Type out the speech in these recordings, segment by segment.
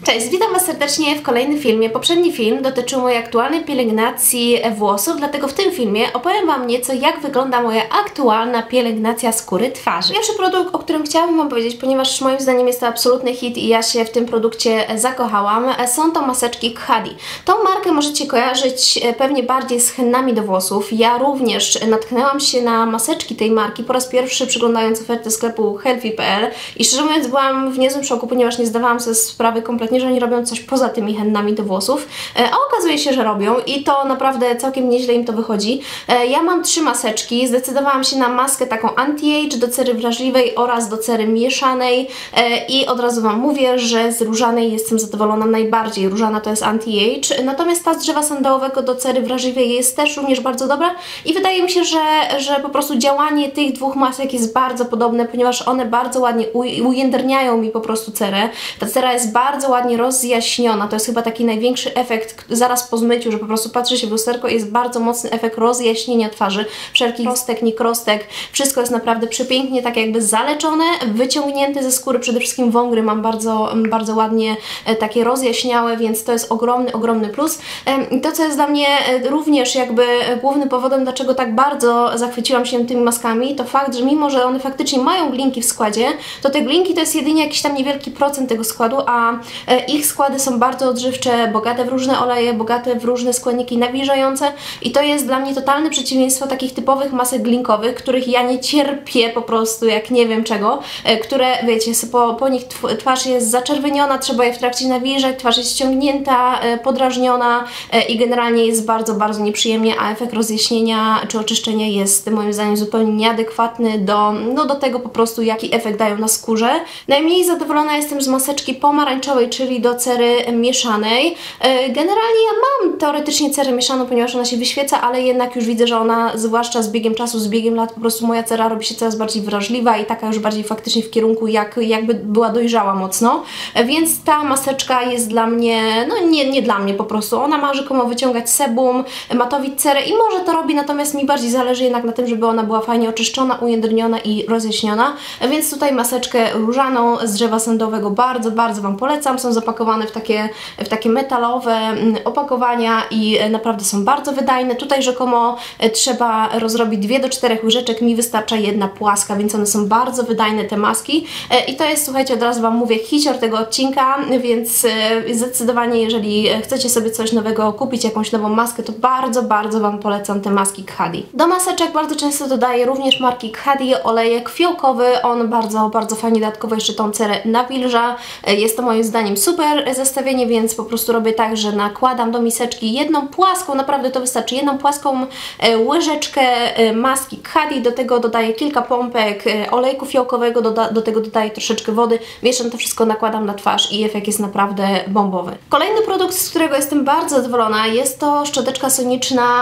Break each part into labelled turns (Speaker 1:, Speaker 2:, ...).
Speaker 1: Cześć, witam Was serdecznie w kolejnym filmie. Poprzedni film dotyczył mojej aktualnej pielęgnacji włosów, dlatego w tym filmie opowiem Wam nieco, jak wygląda moja aktualna pielęgnacja skóry twarzy. Pierwszy produkt, o którym chciałabym Wam powiedzieć, ponieważ moim zdaniem jest to absolutny hit i ja się w tym produkcie zakochałam, są to maseczki Khadi. Tą markę możecie kojarzyć pewnie bardziej z hennami do włosów. Ja również natknęłam się na maseczki tej marki po raz pierwszy, przyglądając ofertę sklepu healthy.pl i szczerze mówiąc byłam w niezłym szoku, ponieważ nie zdawałam sobie sprawy kompletnie, że oni robią coś poza tymi hennami do włosów, a okazuje się, że robią i to naprawdę całkiem nieźle im to wychodzi. Ja mam 3 maseczki, zdecydowałam się na maskę taką anti-age do cery wrażliwej oraz do cery mieszanej i od razu Wam mówię, że z różanej jestem zadowolona najbardziej. Różana to jest anti-age, natomiast ta z drzewa sandałowego do cery wrażliwej jest też również bardzo dobra i wydaje mi się, że po prostu działanie tych dwóch masek jest bardzo podobne, ponieważ one bardzo ładnie ujędrniają mi po prostu cerę. Ta cera jest bardzo ładnie rozjaśniona, to jest chyba taki największy efekt zaraz po zmyciu, że po prostu patrzy się w lusterko i jest bardzo mocny efekt rozjaśnienia twarzy, wszelkich krostek, niekrostek, wszystko jest naprawdę przepięknie tak jakby zaleczone, wyciągnięte ze skóry, przede wszystkim wągry mam bardzo ładnie takie rozjaśniałe, więc to jest ogromny plus. I to, co jest dla mnie również jakby głównym powodem, dlaczego tak bardzo zachwyciłam się tymi maskami, to fakt, że mimo, że one faktycznie mają glinki w składzie, to te glinki to jest jedynie jakiś tam niewielki procent tego składu, a ich składy są bardzo odżywcze, bogate w różne oleje, bogate w różne składniki nawilżające i to jest dla mnie totalne przeciwieństwo takich typowych masek glinkowych, których ja nie cierpię po prostu jak nie wiem czego, które wiecie, po nich twarz jest zaczerwieniona, trzeba je w trakcie nawilżać, twarz jest ściągnięta, podrażniona i generalnie jest bardzo nieprzyjemnie, a efekt rozjaśnienia czy oczyszczenia jest moim zdaniem zupełnie nieadekwatny do tego po prostu jaki efekt dają na skórze. Najmniej zadowolona jestem z maseczki pomarańczowej, czyli do cery mieszanej. Generalnie ja mam teoretycznie cerę mieszaną, ponieważ ona się wyświeca, ale jednak już widzę, że ona zwłaszcza z biegiem czasu, z biegiem lat po prostu moja cera robi się coraz bardziej wrażliwa i taka już bardziej faktycznie w kierunku jakby była dojrzała mocno. Więc ta maseczka jest dla mnie, no nie dla mnie po prostu. Ona ma rzekomo wyciągać sebum, matowić cerę i może to robi, natomiast mi bardziej zależy jednak na tym, żeby ona była fajnie oczyszczona, ujędrniona i rozjaśniona. Więc tutaj maseczkę różaną z drzewa sandałowego bardzo Wam polecam. Są zapakowane w takie metalowe opakowania i naprawdę są bardzo wydajne. Tutaj rzekomo trzeba rozrobić 2 do 4 łyżeczek, mi wystarcza 1 płaska, więc one są bardzo wydajne te maski i to jest, słuchajcie, od razu Wam mówię, hicior tego odcinka, więc zdecydowanie jeżeli chcecie sobie coś nowego kupić, jakąś nową maskę, to bardzo Wam polecam te maski Khadi. Do maseczek bardzo często dodaję również marki Khadi olejek fiołkowy, on bardzo fajnie dodatkowo jeszcze tą cerę nawilża, jest to moim zdaniem super zestawienie, więc po prostu robię tak, że nakładam do miseczki 1 płaską, naprawdę to wystarczy, 1 płaską łyżeczkę maski Khadi, do tego dodaję kilka pompek olejku fiołkowego, do tego dodaję troszeczkę wody, mieszam to wszystko, nakładam na twarz i efekt jest naprawdę bombowy. Kolejny produkt, z którego jestem bardzo zadowolona, jest to szczoteczka soniczna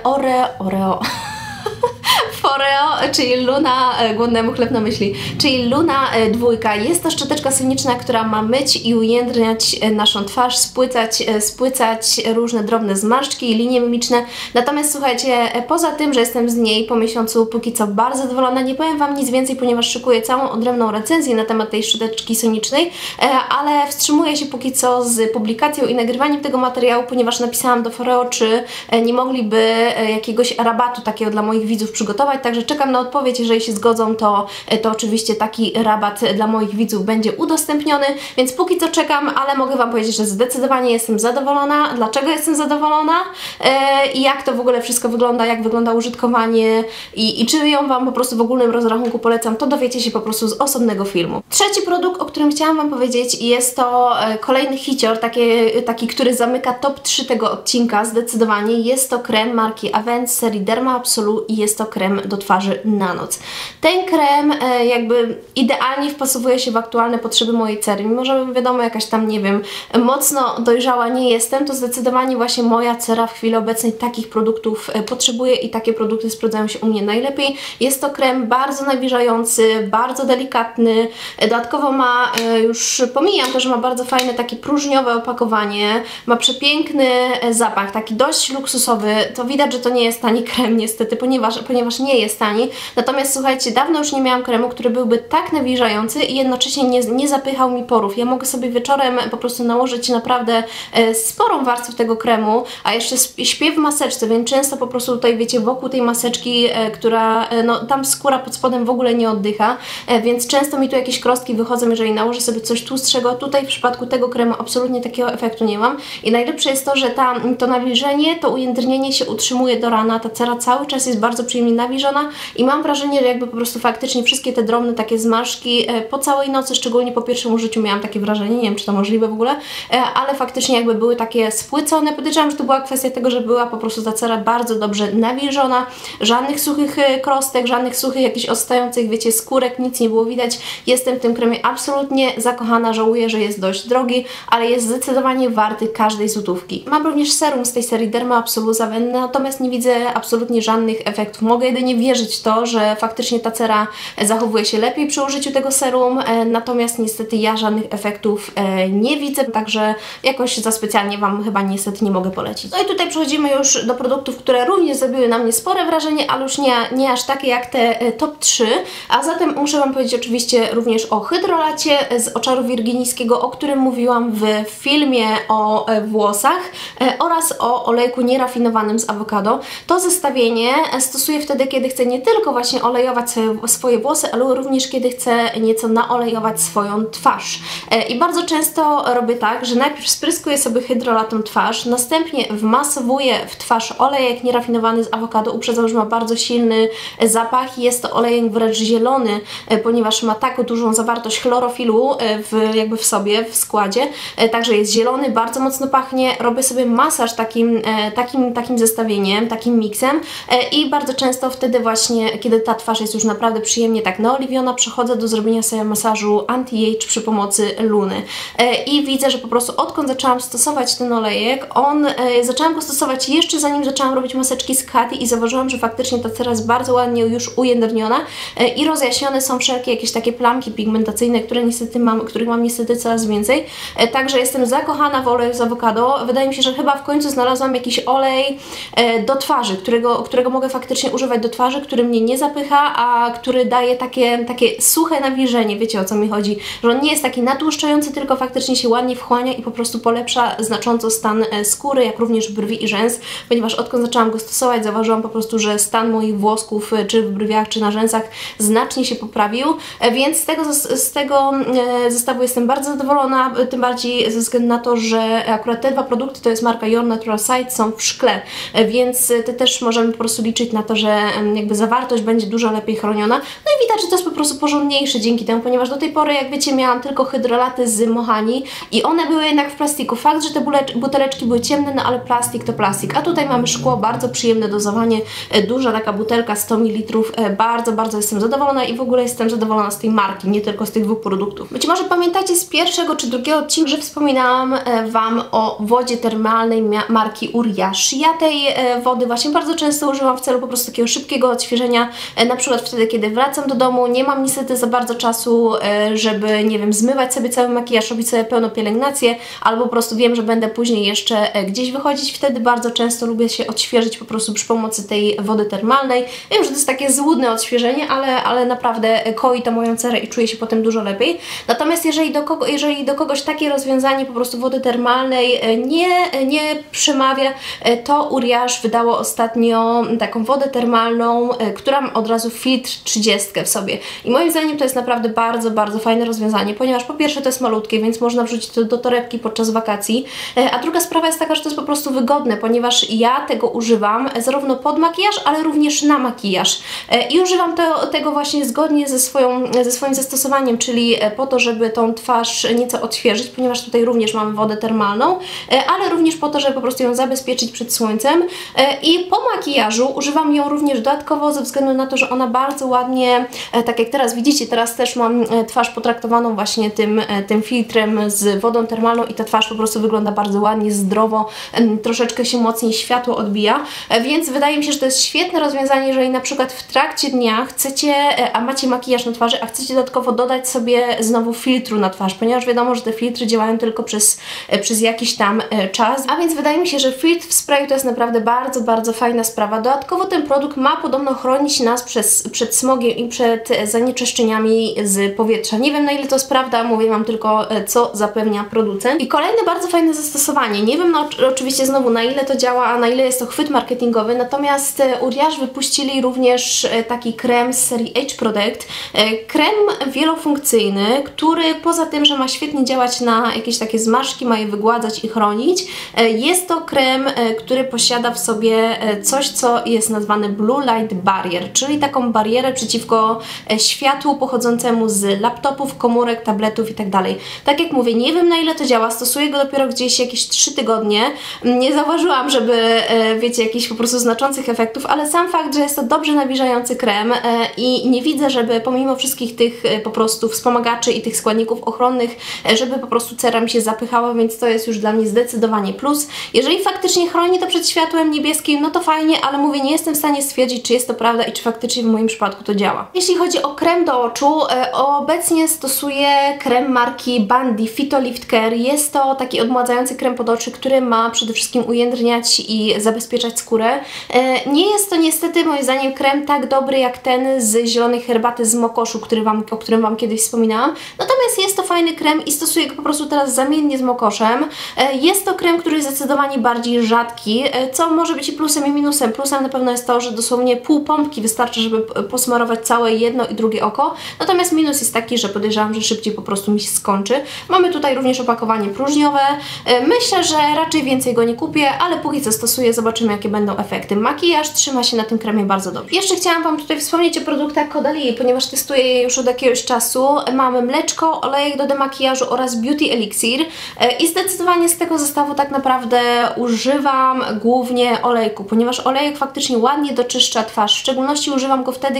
Speaker 1: Oreo. Foreo, czyli Luna, głodnemu chleb na myśli, czyli Luna 2. Jest to szczoteczka soniczna, która ma myć i ujędrniać naszą twarz, spłycać różne drobne zmarszczki i linie mimiczne. Natomiast słuchajcie, poza tym, że jestem z niej po miesiącu póki co bardzo zadowolona, nie powiem Wam nic więcej, ponieważ szykuję całą odrębną recenzję na temat tej szczoteczki sonicznej, ale wstrzymuję się póki co z publikacją i nagrywaniem tego materiału, ponieważ napisałam do Foreo, czy nie mogliby jakiegoś rabatu takiego dla moich widzów przygotować, także czekam na odpowiedź, jeżeli się zgodzą, to oczywiście taki rabat dla moich widzów będzie udostępniony, więc póki co czekam, ale mogę Wam powiedzieć, że zdecydowanie jestem zadowolona. Dlaczego jestem zadowolona i jak to w ogóle wszystko wygląda, jak wygląda użytkowanie i czy ją Wam po prostu w ogólnym rozrachunku polecam, to dowiecie się po prostu z osobnego filmu. Trzeci produkt, o którym chciałam Wam powiedzieć, jest to kolejny hicior, taki, który zamyka top 3 tego odcinka, zdecydowanie. Jest to krem marki Avène z serii Derma Absolu i jest to krem do twarzy na noc. Ten krem jakby idealnie wpasowuje się w aktualne potrzeby mojej cery. Mimo że wiadomo, jakaś tam, nie wiem, mocno dojrzała nie jestem, to zdecydowanie właśnie moja cera w chwili obecnej takich produktów potrzebuje i takie produkty sprawdzają się u mnie najlepiej. Jest to krem bardzo nawilżający, bardzo delikatny. Dodatkowo ma, już pomijam to, że ma bardzo fajne takie próżniowe opakowanie, ma przepiękny zapach, taki dość luksusowy. To widać, że to nie jest tani krem niestety, ponieważ nie jest jest tani. Natomiast słuchajcie, dawno już nie miałam kremu, który byłby tak nawilżający i jednocześnie nie zapychał mi porów. Ja mogę sobie wieczorem po prostu nałożyć naprawdę sporą warstwę tego kremu, a jeszcze śpię w maseczce, więc często po prostu tutaj, wiecie, wokół tej maseczki, która, no tam skóra pod spodem w ogóle nie oddycha, więc często mi tu jakieś krostki wychodzą, jeżeli nałożę sobie coś tłustszego. Tutaj w przypadku tego kremu absolutnie takiego efektu nie mam i najlepsze jest to, że to nawilżenie, to ujędrnienie się utrzymuje do rana, ta cera cały czas jest bardzo przyjemnie nawilżona i mam wrażenie, że jakby po prostu faktycznie wszystkie te drobne takie zmarszczki po całej nocy, szczególnie po pierwszym użyciu miałam takie wrażenie, nie wiem czy to możliwe w ogóle, ale faktycznie jakby były takie spłycone. Podejrzewam, że to była kwestia tego, że była po prostu ta cera bardzo dobrze nawilżona, żadnych suchych krostek, żadnych suchych jakichś odstających, wiecie, skórek, nic nie było widać. Jestem w tym kremie absolutnie zakochana, żałuję, że jest dość drogi, ale jest zdecydowanie warty każdej złotówki. Mam również serum z tej serii Derma Absoluza, natomiast nie widzę absolutnie żadnych efektów. Mogę jedynie wierzyć w to, że faktycznie ta cera zachowuje się lepiej przy użyciu tego serum, natomiast niestety ja żadnych efektów nie widzę, także jakoś za specjalnie Wam chyba niestety nie mogę polecić. No i tutaj przechodzimy już do produktów, które również zrobiły na mnie spore wrażenie, ale już nie aż takie jak te top 3, a zatem muszę Wam powiedzieć oczywiście również o hydrolacie z Oczaru Wirginijskiego, o którym mówiłam w filmie o włosach oraz o olejku nierafinowanym z awokado. To zestawienie stosuję wtedy, kiedy chcę nie tylko właśnie olejować swoje włosy, ale również kiedy chcę nieco naolejować swoją twarz. I bardzo często robię tak, że najpierw spryskuję sobie hydrolatą twarz, następnie wmasowuję w twarz olejek nierafinowany z awokado. Uprzedzam, że ma bardzo silny zapach. Jest to olejek wręcz zielony, ponieważ ma taką dużą zawartość chlorofilu jakby w sobie, w składzie. Także jest zielony, bardzo mocno pachnie. Robię sobie masaż takim zestawieniem, takim miksem i bardzo często wtedy właśnie, kiedy ta twarz jest już naprawdę przyjemnie tak naoliwiona, przechodzę do zrobienia sobie masażu anti-age przy pomocy Luny. I widzę, że po prostu odkąd zaczęłam stosować ten olejek, zaczęłam go stosować jeszcze zanim zaczęłam robić maseczki z Kati i zauważyłam, że faktycznie ta cera jest bardzo ładnie już ujędrniona i rozjaśnione są wszelkie jakieś takie plamki pigmentacyjne, których mam niestety coraz więcej. Także jestem zakochana w oleju z awokado. Wydaje mi się, że chyba w końcu znalazłam jakiś olej do twarzy, którego mogę faktycznie używać do twarzy, który mnie nie zapycha, a który daje takie suche nawilżenie, wiecie o co mi chodzi, że on nie jest taki natłuszczający, tylko faktycznie się ładnie wchłania i po prostu polepsza znacząco stan skóry, jak również brwi i rzęs, ponieważ odkąd zaczęłam go stosować, zauważyłam po prostu, że stan moich włosków, czy w brwiach, czy na rzęsach znacznie się poprawił, więc z tego zestawu jestem bardzo zadowolona, tym bardziej ze względu na to, że akurat te dwa produkty, to jest marka Your Natural Site, są w szkle, więc te też możemy po prostu liczyć na to, że jakby zawartość będzie dużo lepiej chroniona. No i widać, że to jest po prostu porządniejsze dzięki temu, ponieważ do tej pory, jak wiecie, miałam tylko hydrolaty z Mohani i one były jednak w plastiku. Fakt, że te buteleczki były ciemne, no ale plastik to plastik. A tutaj mamy szkło, bardzo przyjemne dozowanie, duża taka butelka 100 ml. Bardzo, bardzo jestem zadowolona i w ogóle jestem zadowolona z tej marki, nie tylko z tych dwóch produktów. Być może pamiętacie z pierwszego czy drugiego odcinka, że wspominałam Wam o wodzie termalnej marki Uriash. Ja tej wody właśnie bardzo często używam w celu po prostu takiego szybkiego odświeżenia, na przykład wtedy, kiedy wracam do domu, nie mam niestety za bardzo czasu, żeby, nie wiem, zmywać sobie cały makijaż, robić sobie pełną pielęgnację, albo po prostu wiem, że będę później jeszcze gdzieś wychodzić, wtedy bardzo często lubię się odświeżyć po prostu przy pomocy tej wody termalnej. Wiem, że to jest takie złudne odświeżenie, ale naprawdę koi to moją cerę i czuję się potem dużo lepiej. Natomiast jeżeli do kogoś takie rozwiązanie po prostu wody termalnej nie przemawia, to Uriash wydało ostatnio taką wodę termalną, która ma od razu filtr 30 w sobie. I moim zdaniem to jest naprawdę bardzo, bardzo fajne rozwiązanie, ponieważ po pierwsze to jest malutkie, więc można wrzucić to do torebki podczas wakacji, a druga sprawa jest taka, że to jest po prostu wygodne, ponieważ ja tego używam zarówno pod makijaż, ale również na makijaż. I używam tego właśnie zgodnie ze swoim zastosowaniem, czyli po to, żeby tą twarz nieco odświeżyć, ponieważ tutaj również mamy wodę termalną, ale również po to, żeby po prostu ją zabezpieczyć przed słońcem. I po makijażu używam ją również dodatkowo ze względu na to, że ona bardzo ładnie, tak jak teraz widzicie, teraz też mam twarz potraktowaną właśnie tym filtrem z wodą termalną i ta twarz po prostu wygląda bardzo ładnie, zdrowo, troszeczkę się mocniej światło odbija, więc wydaje mi się, że to jest świetne rozwiązanie, jeżeli na przykład w trakcie dnia chcecie, a macie makijaż na twarzy, a chcecie dodatkowo dodać sobie znowu filtru na twarz, ponieważ wiadomo, że te filtry działają tylko przez jakiś tam czas, a więc wydaje mi się, że filtr w sprayu to jest naprawdę bardzo, bardzo fajna sprawa. Dodatkowo ten produkt ma podobno chronić nas przed smogiem i przed zanieczyszczeniami z powietrza. Nie wiem, na ile to jest prawda, mówię Wam tylko, co zapewnia producent. I kolejne bardzo fajne zastosowanie. Nie wiem, no, oczywiście znowu, na ile to działa, a na ile jest to chwyt marketingowy, natomiast Uriage wypuścili również taki krem z serii Age Protect. Krem wielofunkcyjny, który poza tym, że ma świetnie działać na jakieś takie zmarszczki, ma je wygładzać i chronić, jest to krem, który posiada w sobie coś, co jest nazwane Blue Light Barrier, czyli taką barierę przeciwko światłu pochodzącemu z laptopów, komórek, tabletów itd. Tak jak mówię, nie wiem, na ile to działa, stosuję go dopiero gdzieś jakieś 3 tygodnie. Nie zauważyłam, żeby, wiecie, jakichś po prostu znaczących efektów, ale sam fakt, że jest to dobrze nawilżający krem i nie widzę, żeby pomimo wszystkich tych po prostu wspomagaczy i tych składników ochronnych, żeby po prostu cera mi się zapychała, więc to jest już dla mnie zdecydowanie plus. Jeżeli faktycznie chroni to przed światłem niebieskim, no to fajnie, ale mówię, nie jestem w stanie stwierdzić, czy jest to prawda i czy faktycznie w moim przypadku to działa. Jeśli chodzi o krem do oczu, obecnie stosuję krem marki Bundy Phytolift Care. Jest to taki odmładzający krem pod oczy, który ma przede wszystkim ujędrniać i zabezpieczać skórę. Nie jest to niestety moim zdaniem krem tak dobry jak ten z zielonej herbaty z mokoszu, o którym Wam kiedyś wspominałam. Natomiast jest to fajny krem i stosuję go po prostu teraz zamiennie z mokoszem. Jest to krem, który jest zdecydowanie bardziej rzadki, co może być i plusem i minusem. Plusem na pewno jest to, że dosłownie pół pompki wystarczy, żeby posmarować całe jedno i drugie oko. Natomiast minus jest taki, że podejrzewam, że szybciej po prostu mi się skończy. Mamy tutaj również opakowanie próżniowe. Myślę, że raczej więcej go nie kupię, ale póki co stosuję, zobaczymy, jakie będą efekty. Makijaż trzyma się na tym kremie bardzo dobrze. Jeszcze chciałam Wam tutaj wspomnieć o produktach Caudalie, ponieważ testuję je już od jakiegoś czasu. Mamy mleczko, olejek do demakijażu oraz Beauty Elixir i zdecydowanie z tego zestawu tak naprawdę używam głównie olejku, ponieważ olejek faktycznie ładnie doczyszcza twarz. W szczególności używam go wtedy,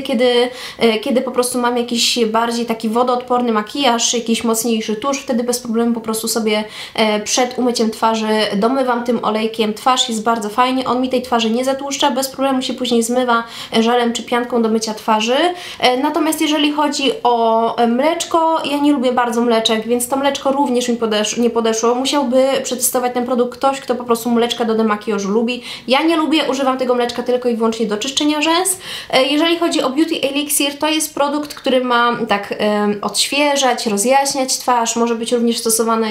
Speaker 1: kiedy po prostu mam jakiś bardziej taki wodoodporny makijaż, jakiś mocniejszy tusz, wtedy bez problemu po prostu sobie przed umyciem twarzy domywam tym olejkiem twarz, jest bardzo fajnie, on mi tej twarzy nie zatłuszcza, bez problemu się później zmywa żelem czy pianką do mycia twarzy. Natomiast jeżeli chodzi o mleczko, ja nie lubię bardzo mleczek, więc to mleczko również mi nie podeszło. Musiałby przetestować ten produkt ktoś, kto po prostu mleczka do demakijażu lubi. Ja nie lubię, używam tego mleczka tylko i wyłącznie do czyszczenia rzęs. Jeżeli chodzi o Beauty Elixir, to jest produkt, który ma tak odświeżać, rozjaśniać twarz, może być również stosowany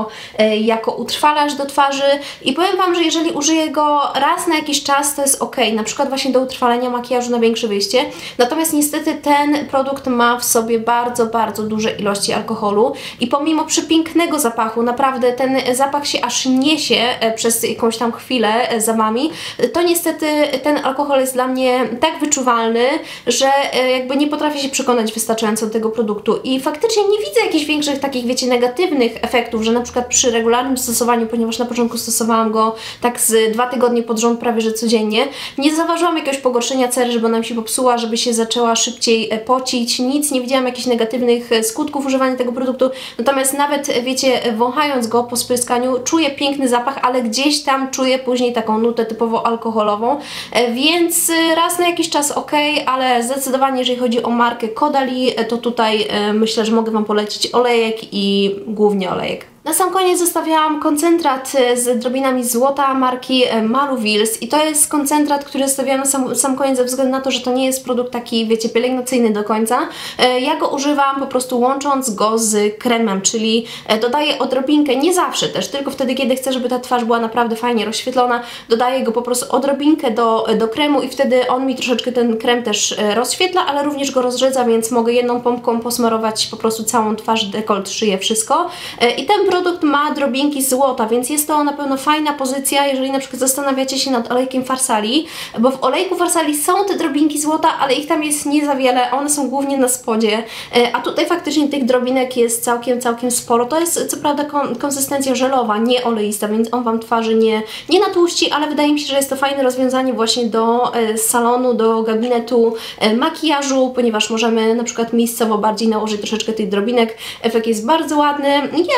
Speaker 1: jako utrwalacz do twarzy i powiem Wam, że jeżeli użyję go raz na jakiś czas, to jest ok, na przykład właśnie do utrwalenia makijażu na większe wyjście. Natomiast niestety ten produkt ma w sobie bardzo, bardzo duże ilości alkoholu i pomimo przepięknego zapachu, naprawdę ten zapach się aż niesie przez jakąś tam chwilę za Wami, to niestety ten alkohol jest dla mnie tak wyczuwalny, że jakby nie potrafię się przekonać wystarczająco do tego produktu i faktycznie nie widzę jakichś większych takich, wiecie, negatywnych efektów, że na przykład przy regularnym stosowaniu, ponieważ na początku stosowałam go tak z 2 tygodnie pod rząd prawie że codziennie, nie zauważyłam jakiegoś pogorszenia cery, żeby nam się popsuła, żeby się zaczęła szybciej pocić, nic, nie widziałam jakichś negatywnych skutków używania tego produktu, natomiast nawet, wiecie, wąchając go po spryskaniu, czuję piękny zapach, ale gdzieś tam czuję później taką nutę typowo alkoholową, więc raz na jakiś czas ok, ale zdecydowanie jeżeli chodzi o markę Caudalie, to tutaj myślę, że mogę Wam polecić olejek i głównie olejek. Na sam koniec zostawiałam koncentrat z drobinami złota marki Maru Wills i to jest koncentrat, który zostawiałam na sam koniec ze względu na to, że to nie jest produkt taki, wiecie, pielęgnacyjny do końca. Ja go używam po prostu łącząc go z kremem, czyli dodaję odrobinkę, nie zawsze też, tylko wtedy, kiedy chcę, żeby ta twarz była naprawdę fajnie rozświetlona, dodaję go po prostu odrobinkę do kremu i wtedy on mi troszeczkę ten krem też rozświetla, ale również go rozrzedza, więc mogę jedną pompką posmarować po prostu całą twarz, dekolt, szyję, wszystko. I ten produkt ma drobinki złota, więc jest to na pewno fajna pozycja, jeżeli na przykład zastanawiacie się nad olejkiem Farsali, bo w olejku Farsali są te drobinki złota, ale ich tam jest nie za wiele, one są głównie na spodzie, a tutaj faktycznie tych drobinek jest całkiem sporo. To jest co prawda konsystencja żelowa, nie oleista, więc on Wam twarzy nie natłuści, ale wydaje mi się, że jest to fajne rozwiązanie właśnie do salonu, do gabinetu makijażu, ponieważ możemy na przykład miejscowo bardziej nałożyć troszeczkę tych drobinek. Efekt jest bardzo ładny. Ja czuję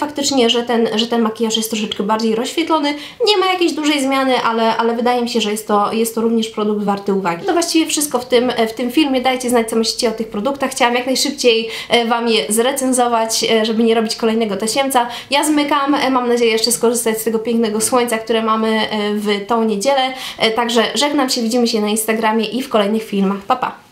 Speaker 1: faktycznie, że ten makijaż jest troszeczkę bardziej rozświetlony. Nie ma jakiejś dużej zmiany, ale wydaje mi się, że jest to również produkt warty uwagi. To właściwie wszystko w tym filmie. Dajcie znać, co myślicie o tych produktach. Chciałam jak najszybciej Wam je zrecenzować, żeby nie robić kolejnego tasiemca. Ja zmykam, mam nadzieję jeszcze skorzystać z tego pięknego słońca, które mamy w tą niedzielę. Także żegnam się, widzimy się na Instagramie i w kolejnych filmach. Pa, pa!